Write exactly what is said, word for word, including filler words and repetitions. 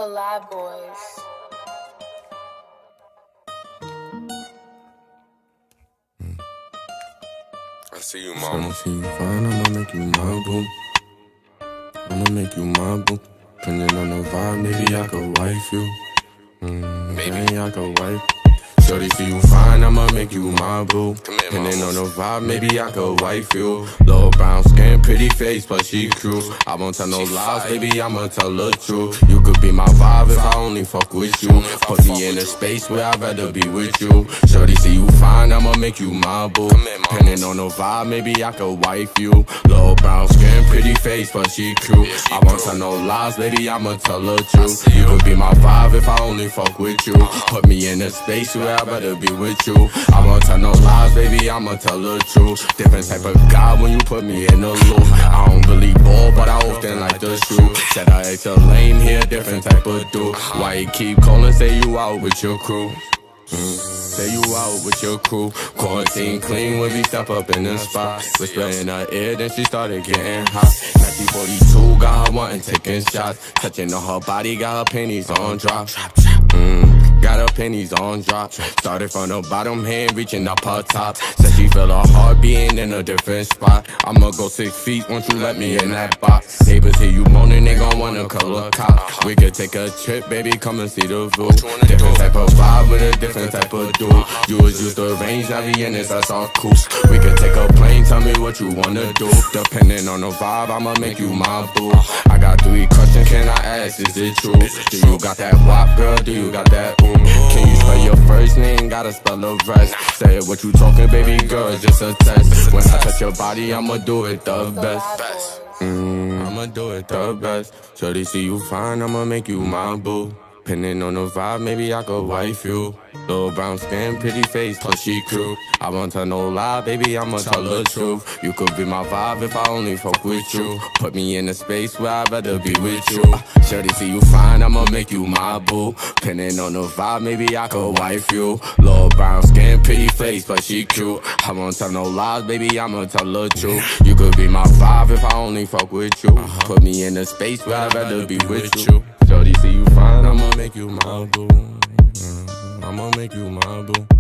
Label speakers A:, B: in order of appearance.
A: The Lab Boys.
B: I see you, mama.
C: I see you fine, I'ma make you my boo. I'ma make you my boo. Depending on the vibe, maybe I could wife you. Mm, maybe I could wife. Shorty, see you fine, I'ma make you my boo. Depending on the vibe, maybe I could wife you. Low brown skin, pretty face, but she cute. I won't tell no lies, baby, I'ma tell the truth. You could be my vibe if I only fuck with you. Put me in a space where I'd rather be with you. Shorty, see you fine, I'ma make you my boo. Depending on the vibe, maybe I could wife you. Low brown skin, pretty face, but she cute. I won't tell no lies, baby, I'ma tell the truth. You could be my vibe if I only fuck with you. Put me in a space where I'd rather be with you. I won't tell no lies, baby, I'ma tell the truth. Different type of guy when you put me in the loop. I don't really ball, but I often like to shoot. Said I ain't your lame here, different type of dude. Why you keep calling, say you out with your crew? Mm. Say you out with your crew. Quarantine clean when we step up in the spot. Whisper in her ear, then she started getting hot. nineteen forty-two, got her wanting taking shots. Touching on her body, got her panties on drop. Mm, got her panties on drop. Started from the bottom, hand reaching up her top. Said she feel her heart beating in a different spot. I'ma go six feet once you let me in that box. Neighbors hear you moaning, they gon' wanna call a cop. We could take a trip, baby, come and see the view. Different type of vibe with a different type of dude. You was used to range, now we in this, that's all cool. We could take a plane, tell me what you wanna do. Depending on the vibe, I'ma make you my boo. I got three questions, can I ask, is it true? Do you got that wop, girl, do you got that ooh? Can you spell your first name, gotta spell the rest? Say what you talking, baby girl, it's just a test. When I touch your body, I'ma do it the best. Mm, I'ma do it the best. Shorty, see you fine, I'ma make you my boo. Depending on the vibe, maybe I could wife you. Little brown skin, pretty face, plus she cute. I won't tell no lie, baby, I'ma tell the truth. You could be my vibe if I only fuck with you. Put me in a space where I'd rather be with you. Shorty, see you fine, I'ma make you my boo. Depending on the vibe, maybe I could wife you. Little brown skin, pretty face, but she cute. I won't tell no lies, baby, I'ma tell the truth. You could be my vibe if I only fuck with you. Put me in a space where I'd rather be with you. Shorty, see you fine, I'ma make you my boo. Mm, I'ma make you my boo.